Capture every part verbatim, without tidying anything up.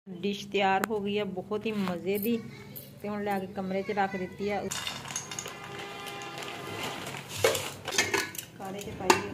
Dish तैयार हो गई है बहुत ही मज़े की। तो हम लैके कमरे च रख दी है। काढ़े च पाइए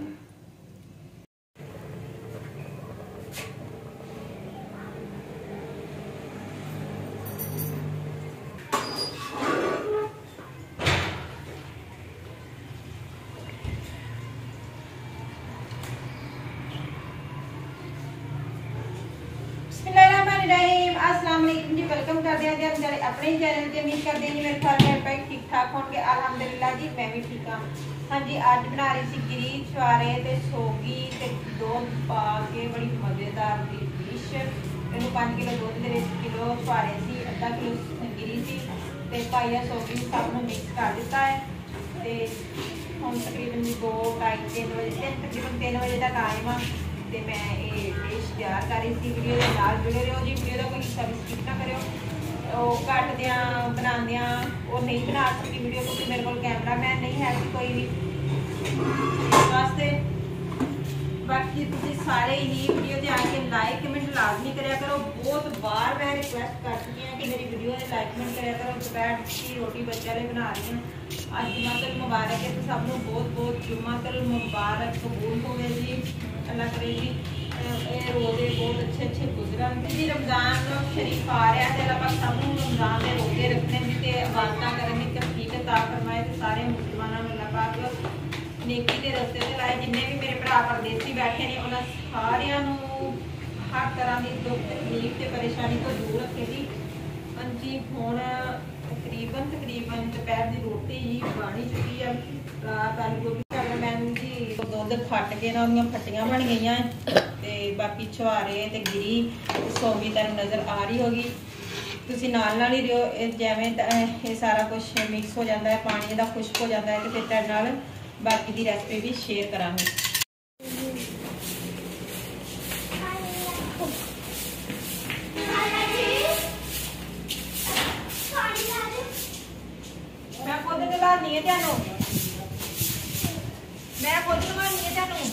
अस्सलाम वालेकुम जी। वेलकम करते हैं जी अपने चैनल से। उम्मीद करते हैं जी मेरे ख्याल में भाई ठीक ठाक होंगे। अल्हम्दुलिल्लाह जी मैं भी ठीक हाँ। हाँ जी अज बना रही सी गिरी छुआरे ते सोगी ते दुध पा के बड़ी मज़ेदार दी डिश। मैंने पाँच किलो दुध दे किलो छुआरे सी अद्धा किलो गिरी सी ते पाइया सोगी सब में मिक्स कर दिता है। ते हम तकरीबन दो ढाई तीन बजे तकरीबन तीन बजे तक आए वहाँ तो मैं ये डिश तैयार कर रही थी। वीडियो के नाल जुड़े रहो जी। वीडियो का कोई हिस्सा भी स्किप ना करो। कटद्या बनाद्या और नहीं बना सकती वीडियो क्योंकि मेरे को कैमरा मैन नहीं है कोई भी वास्ते। बाकी तुम सारे ही वीडियो से आके लाइक कमेंट लाजमी कराया करो। बहुत बार मैं रिक्वेस्ट कर चुकी हूँ कि मेरी वीडियो ने लाइक कमेंट कराया करो। दोपहर की रोटी बच्चे वाले बना रही हूँ। आज जुम्मातुल मुबारक है तो सब लोग बहुत बहुत जुम्मातुल मुबारक कबूल हो गए जी। अल्लाह करे जी रोजे बहुत अच्छे अच्छे गुजरन जी। रमजान शरीफ आ रहा है तो अल्लाह पाक सब रमजान के रोजे रखने की इबादत करने की तौफीक अता फरमाए। तो सारे मुसलमानों को अल्लाह पाक नेकी के रस्ते से लाए। जिन्हें भी मेरे भरा परदेसी बैठे ने उन्होंने सारिया हर तरह की दुख तकलीफ से परेशानी को दूर रखे जी। जी हुण तकरीबन तकरीबन दोपहर की रोटी ही बन चुकी है। रात आलू गोभी कैमरामैन जी दुध फट के ना उन्दियां फट्टियां बन गई ते बाकी छुआरे ते गिरी सौगी तुहानूं नज़र आ रही होगी। तुसीं नाल नाल ही रहो जिवें ये सारा कुछ मिक्स हो जाता है पानी का खुश्क हो जाता है तो फिर तुहाडे नाल बाकी की रेसिपी भी शेयर करांगे। मैं खुद नलानी है तुहानूं मैं खुद नलानी है तुहानूं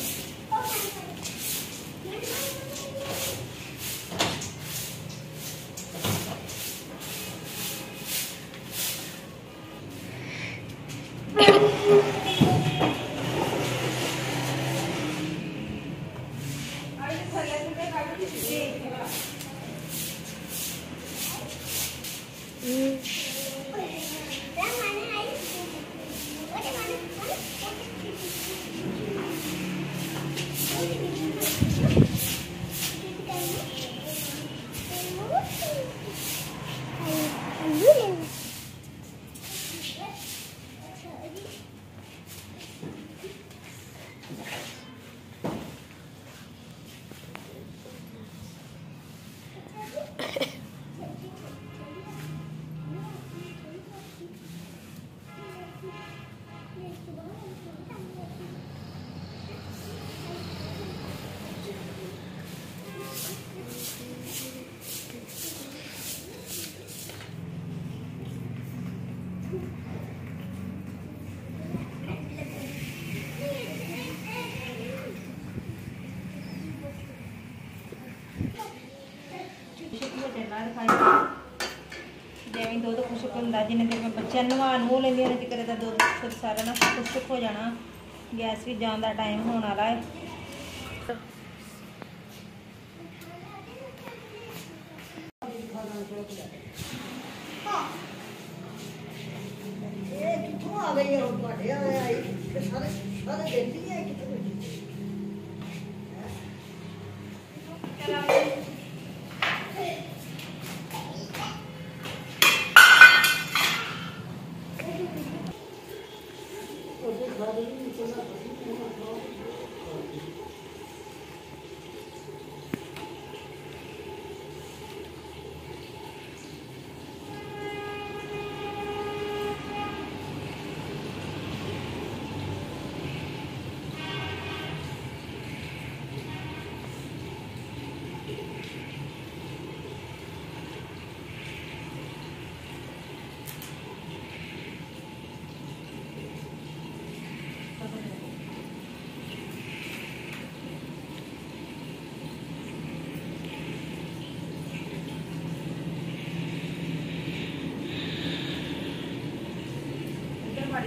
जिवें दुध खुश्क होंदा जिन्ने देर मैं बच्चे नवा नू लेंदी उन्ने चिर दा दुध खुद सारा ना खुश्क हो जाना। गैस भी जान दा टाइम होने वाला है।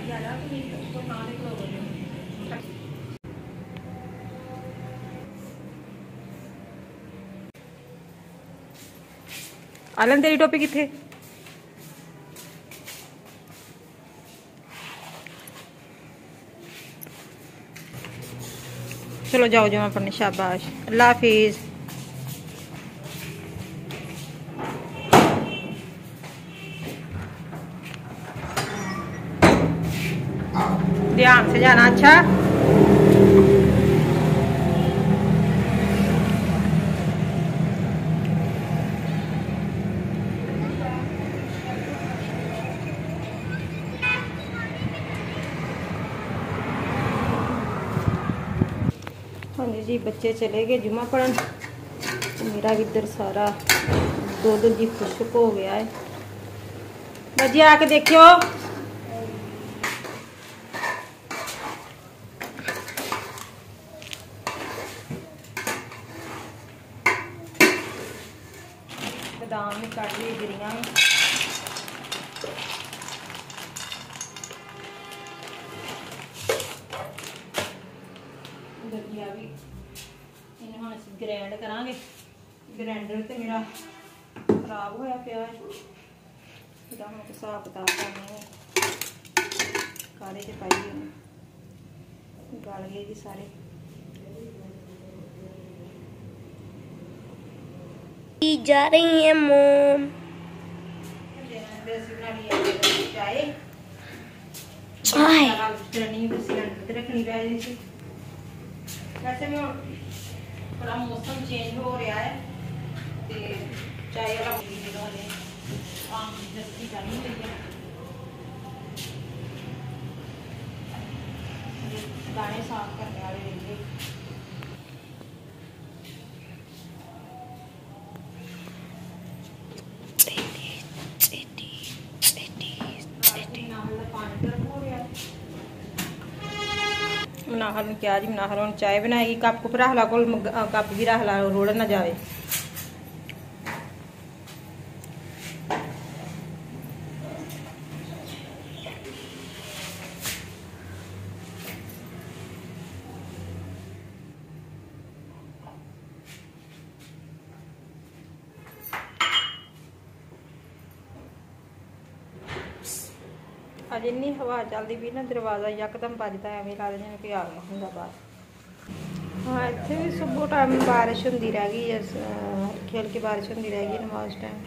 गाड़ी आ रहा तो नहीं उसको ना ले खड़ो गए आलन तेरी टोपी किथे चलो जाओ जमा पढ़ने शाबाश अल्लाह हाफिज ध्यान से जाना अच्छा हाँ जी बच्चे चले गए जुमा पढ़न मेरा भी इधर सारा दूध जी खुश्क हो गया है बच्चे आके देखियो बादाम भी काट लिए गिरियां दलिया भी इन्हें हम अस ग्रैंड करांगे ग्रैंडर तो मेरा खराब होया पिया है फिर हम हिसाब किताब करने काले च पाइए गल गए जी सारे जा रही है मोम चाय चाय रखनी पै रही थी वैसे भी थोड़ा मौसम चेंज हो रहा है तो चाय वाला आम जस्ती करनी हुई है दाने साफ करने वाले रहेंगे मनाहल क्या जी मनाहल हम चाय बनाएगी कप कुप रख ला कोल कप भी रख ला रोड़ ना जाए अज इन्नी हवा चलती भी ना दरवाजा यकदम बजता एवं लगता जिवें कोई आ गया होंगे बाहर हाँ इतने भी सुबह टाइम बारिश होंगी रह गई हल्की हल्की बारिश होंगी रह गई नमाज टाइम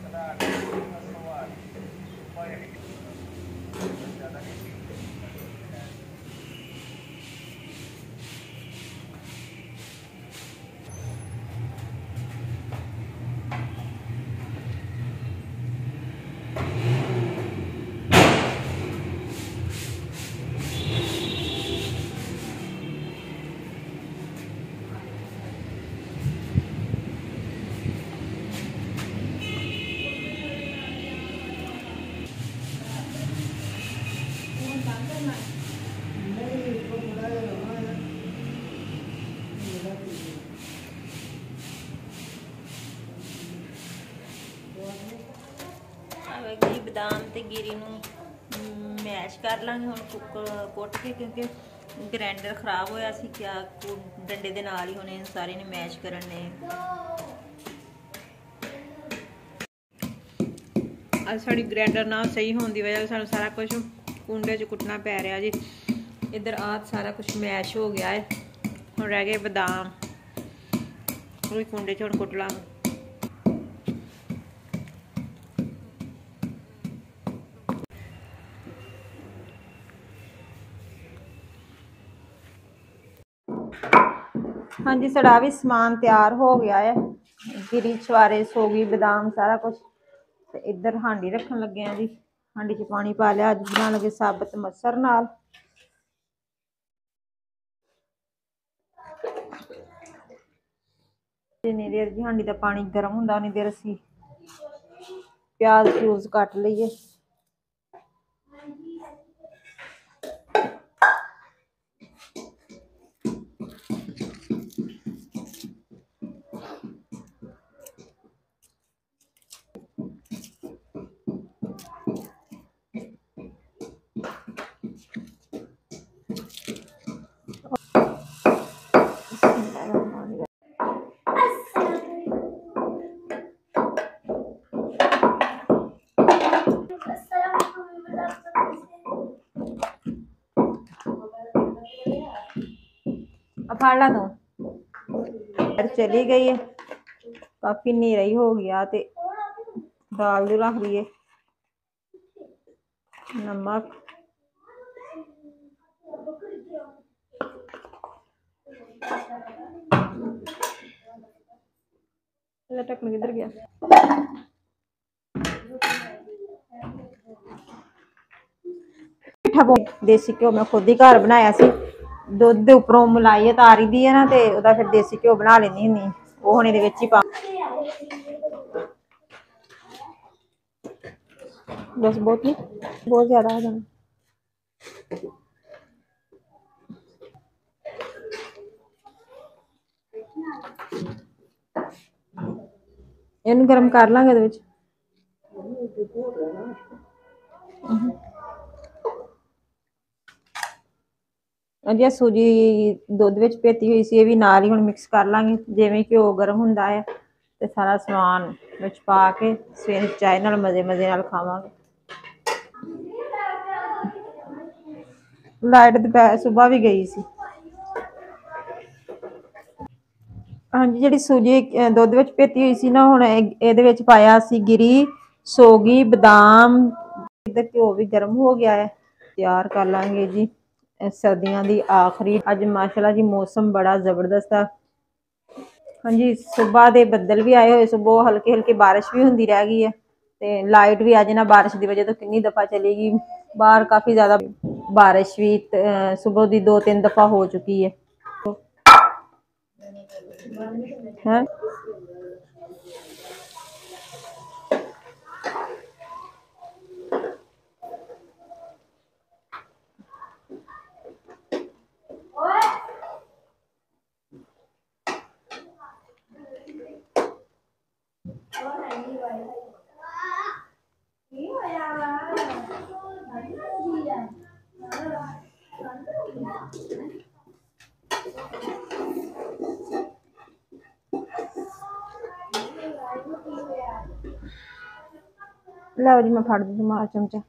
बादाम ते गिरी नूं मैश कर लांगे हुण कुक कुट के क्योंकि ग्राइंडर खराब होया सी क्या डंडे दे नाल ही हुणे सारे ने मैश करने अज साडी ग्राइंडर ना सही होने की वजह सानूं सारा कुछ कुंडे च कुटना पै रहा जी इधर आ सारा कुछ मैश हो गया है हुण रह गए बादाम वो कुंडे च हुण कुट लांगे हाँ जी साड़ा भी समान तैयार हो गया है गिरी छुआरे सोगी बादाम सारा कुछ तो इधर हांडी रखन लगे हैं जी हांडी च पानी पा लिया अज बना लगे साबत मसर नाल जिन्नी देर जी हांडी का पानी गर्म होंदा उन्नी देर असीं प्याज प्यूज कट लईए फड़ ला तू चली गई है, काफी नीरा ही हो गया। ते दाल जो रख दी है, नमक ढक्कन किधर गया? मिठा बहुत देसी घ्यो मैं खुद ही घर बनाया सी। दुध दे उपरों मलाई तारी दी है ना, ते ओदा फिर देसी घ्यो बना लेनी हुंदी, ओह हुण इहदे विच ही पा बस। बहुत नहीं, बहुत ज्यादा हो जाना। इहनूं गरम कर लांगे इहदे विच। अजे सूजी दुध विच भेती हुई सी, भी नाल ही हुण मिक्स कर लांगे। जिवें घ्यो गरम हुंदा है ते सारा समान विच पा के सवेरे चाय नाल मजे मजे नाल खावांगे। लाइट दोपहर सुबह भी गई सी। हाँ जी, जिहड़ी सूजी दुध विच भेती हुई सी ना, हुण इहदे विच पाया सी गिरी, सोगी, बदाम। इधर घ्यो भी गर्म हो गया है, तैयार कर लांगे जी। सर्दियों की आखिरी अज माशाल्लाह जी मौसम बड़ा जबरदस्त है। हाँ जी, सुबह के बदल भी आए हुए, सुबह हल्की हल्की बारिश भी होंदी रह गई है। ते लाइट भी अज ना बारिश की वजह तो कितनी दफा चली गई बाहर, काफी ज्यादा बारिश भी सुबह की दो तीन दफा हो चुकी है। है लो जी, मैं फड़ दी तुम्हारा चमचा।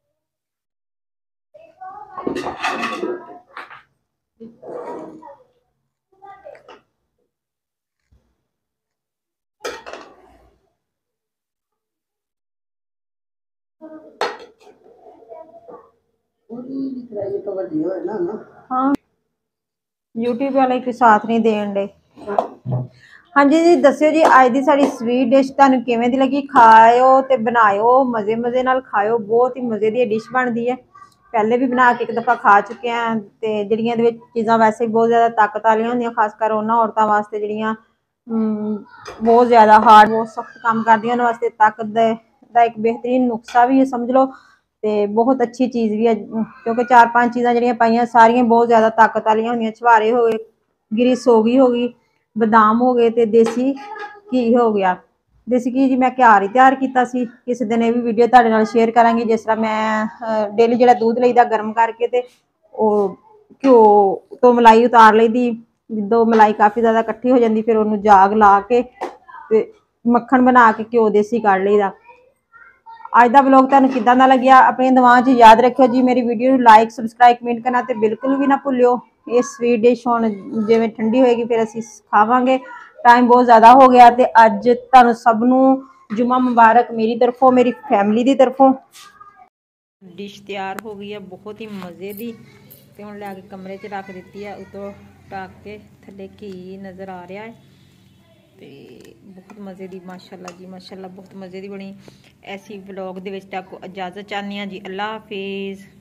हाँ, यूट्यूब वाले कोई साथ नहीं देन डे। हाँ जी जी, दस्यो जी अज की साड़ी स्वीट डिश तुहानूं किवें दी लगी? खाओ ते बनाओ, मजे मजे नाल खाओ। बहुत ही मजे की डिश बनती है। पहले भी बना के एक दफ़ा खा चुके हैं। ते जिहड़ियां इहदे विच चीज़ां वैसे भी बहुत ज़्यादा ताकत वालियां होंदियां, खासकर उन्हां औरतां वास्ते जिहड़ियां बहुत ज़्यादा हार्ड बहुत सख्त काम करदियां, उन्हां वास्ते ताकत दा एक बेहतरीन नुस्खा भी है समझ लो। ते बहुत अच्छी चीज़ भी है, क्योंकि चार पांच चीज़ां जिहड़ियां पाईयां सारियां बहुत ज़्यादा ताकत वालियां होंदियां। छुहारे हो गए, गिरी सोगी हो गई, बदाम हो गए, ते देसी घी हो गया। देसी घी जी मैं घर ही तैयार किया सी। किसी दिन ये भी वीडियो तुहाडे नाल शेयर करांगी। जिस तरह मैं डेली जिहड़ा दूध लईदा गर्म करके ते ओह घ्यो तो मलाई उतार लईदी, जो मलाई काफ़ी ज़्यादा इकट्ठी हो जाती, फिर उन्होंने जाग ला के ते मक्खन बना के घ्यो देसी कढ़ लईदा। अज का व्लॉग तुहानूं किदां दा लग्गिया? अपनी दुआं च याद रखियो जी। मेरी वीडियो नूं लाइक सबसक्राइब कमेंट करना तो बिल्कुल भी ना भुल्लियो। ये स्वीट डिश हुण जिवें ठंडी होएगी फिर असीं खावांगे। टाइम बहुत ज़्यादा हो गया, तो अज तुहानूं सब नूं जुम्मा मुबारक मेरी तरफों, मेरी फैमिली की तरफों। डिश तैयार हो गई है, बहुत ही मज़े की। तो हुण लैके कमरे च रख दी है, उतों ढक के थल्ले घी नज़र आ रहा है। तो बहुत मज़े की माशाल्लाह जी माशाल्लाह, बहुत मज़े की बनी। ऐसी व्लॉग दे विच तक इजाज़त चाहनी हाँ जी। अल्लाह हाफिज़।